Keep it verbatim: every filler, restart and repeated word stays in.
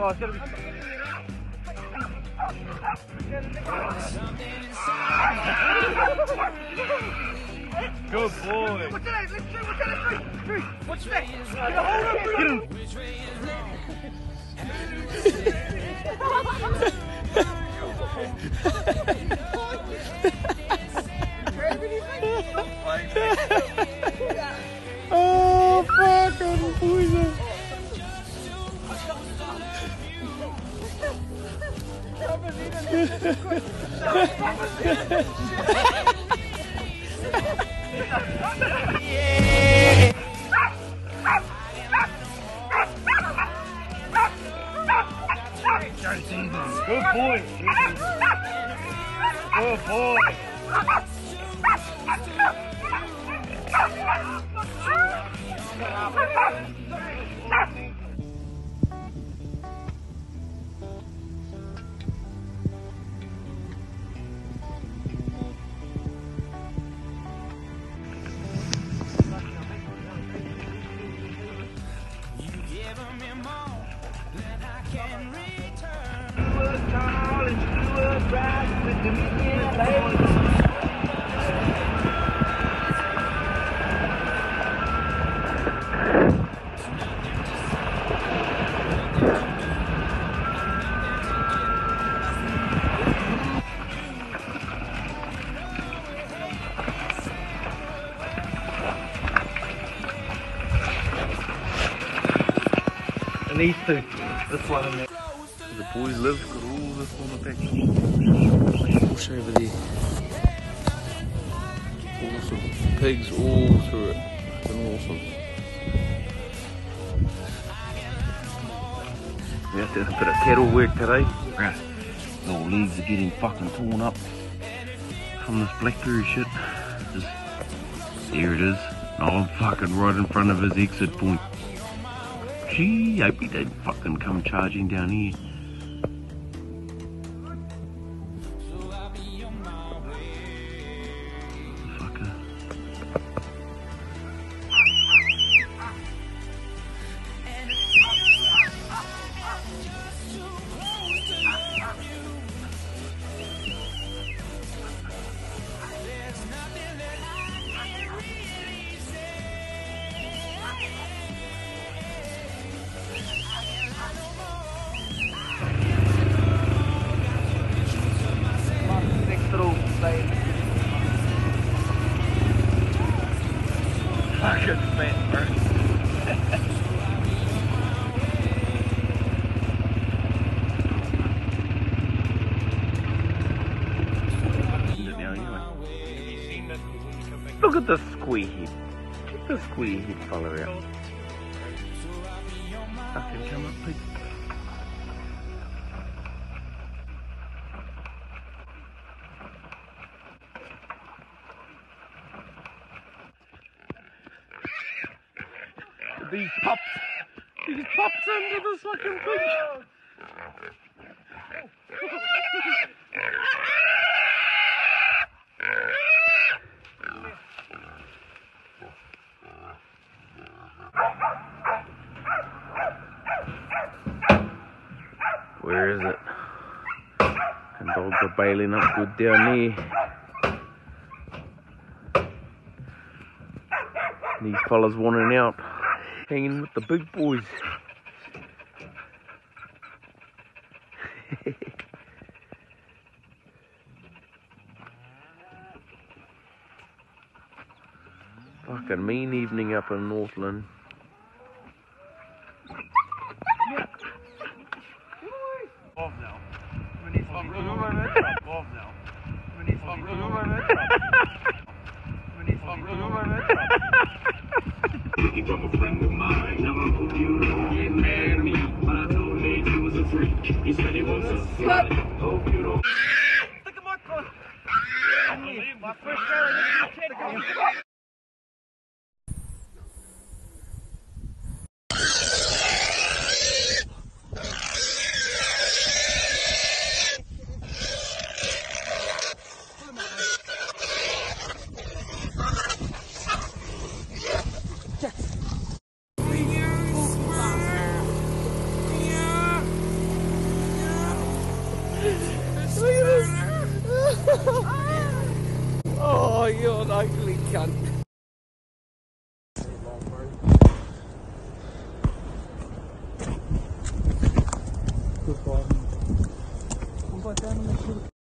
Oh, it's gonna be. Good boy. What's that? What's that? What's that? Get a hold of him. Oh, fuck, I'm poison. Good boy. Good boy. These two, this one and that. The boys live, got all this on the back. Push over there. Awesome. Pigs all through it. Fucking awesome. We have to do a bit of cattle work today. Right. The old legs are getting fucking torn up from this blackberry shit. Just, there it is. I'm fucking right in front of his exit point. Gee, I hope he didn't fucking come charging down here. Fucker. Fucking fat, bro. Look at the square head. Get the square head fella out. Fucking come up, pig. These pups, these pups into this fucking pig. Where is it? And dogs are bailing up good down there. These fellas wanting out. Hanging with the big boys. Fucking mean evening up in Northland. Off now. Off now. From a friend of mine, never hope you don't get mad at me. But I told Nate he was a freak. He said he was a slut. Hope you don't. Look at my car. My first car. Good boy. What about down in the